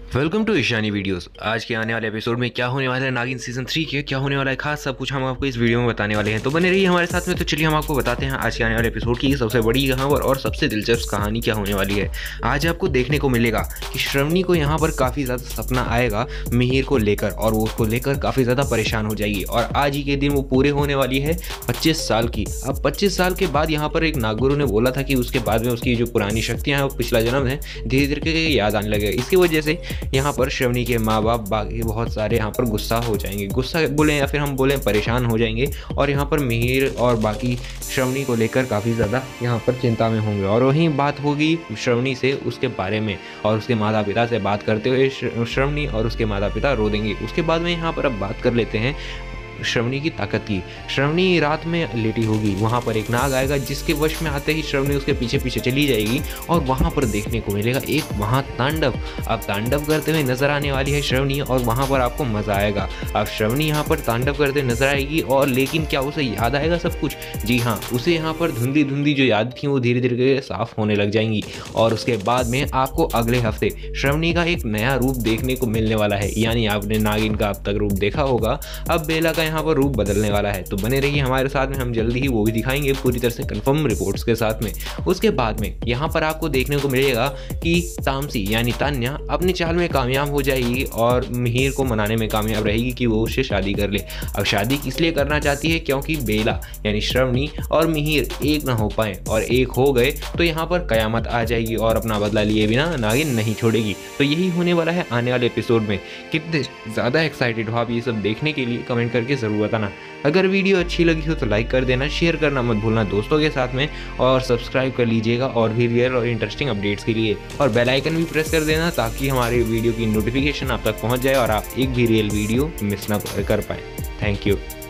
Welcome to Ishani videos. आज के आने वाले एपिसोड में क्या होने वाला है नागिन सीजन 3 के क्या होने वाला है खास सब कुछ हम आपको इस वीडियो में बताने वाले हैं, तो बने रहिए हमारे साथ में। तो चलिए हम आपको बताते हैं आज के आने वाले एपिसोड की सबसे बड़ी खबर और सबसे दिलचस्प कहानी क्या होने वाली है। आज आपको देखने को मिलेगा कि श्रवणी को यहाँ पर काफ़ी ज़्यादा सपना आएगा मिहिर को लेकर, और वो उसको लेकर काफ़ी ज़्यादा परेशान हो जाएगी। और आज ही के दिन वो पूरे होने वाली है 25 साल की। अब 25 साल के बाद यहाँ पर एक नागुरु ने बोला था कि उसके बाद में उसकी जो पुरानी शक्तियाँ हैं, वो पिछला जन्म है, धीरे धीरे याद आने लगेगा। इसकी वजह से यहाँ पर श्रवणी के माँ बाप बाकी बहुत सारे यहाँ पर गुस्सा हो जाएंगे, गुस्सा बोलें या फिर हम बोलें परेशान हो जाएंगे, और यहाँ पर मिहिर और बाकी श्रवणी को लेकर काफ़ी ज़्यादा यहाँ पर चिंता में होंगे। और वहीं बात होगी श्रवणी से उसके बारे में, और उसके माता पिता से बात करते हुए श्रवणी और उसके माता पिता रो देंगे। उसके बाद में यहाँ पर अब बात कर लेते हैं श्रवणी की ताकत की। श्रवणी रात में लेटी होगी, वहाँ पर एक नाग आएगा जिसके वश में आते ही श्रवणी उसके पीछे पीछे चली जाएगी, और वहाँ पर देखने को मिलेगा एक वहाँ तांडव। अब तांडव करते हुए नजर आने वाली है श्रवणी, और वहाँ पर आपको मजा आएगा। अब श्रवणी यहाँ पर तांडव करते हुए नजर आएगी, और लेकिन क्या उसे याद आएगा सब कुछ? जी हाँ, उसे यहाँ पर धुंधली धुंधली जो याद थी वो धीरे धीरे साफ होने लग जाएंगी। और उसके बाद में आपको अगले हफ्ते श्रवणी का एक नया रूप देखने को मिलने वाला है। यानी आपने नागिन का अब तक रूप देखा होगा, अब बेला का यहाँ पर रूप बदलने वाला है। तो बने रहिए हमारे साथ में, हम जल्दी ही वो भी दिखाएंगे पूरी तरह से कंफर्म रिपोर्ट्स के साथ में। उसके बाद में यहाँ पर आपको देखने को मिलेगा कि तामसी यानी तान्या अपनी चाल में कामयाब हो जाएगी और मिहिर को मनाने में कामयाब रहेगी कि वो उससे शादी कर ले। अब शादी किस लिए करना चाहती है? क्योंकि बेला यानी श्रवणी और मिहिर एक ना हो पाए, और एक हो गए तो यहाँ पर कयामत आ जाएगी और अपना बदला लिए बिना नागिन नहीं छोड़ेगी। तो यही होने वाला है आने वाले एपिसोड में। कितने ज़्यादा एक्साइटेड हो आप ये सब देखने के लिए, कमेंट करके ज़रूर बताना। अगर वीडियो अच्छी लगी हो तो लाइक कर देना, शेयर करना मत भूलना दोस्तों के साथ में, और सब्सक्राइब कर लीजिएगा और भी रियल और इंटरेस्टिंग अपडेट्स के लिए। और बेल आइकन भी प्रेस कर देना ताकि हमारे वीडियो की नोटिफिकेशन आप तक पहुंच जाए और आप एक भी रियल वीडियो मिस ना कर पाएँ। Thank you.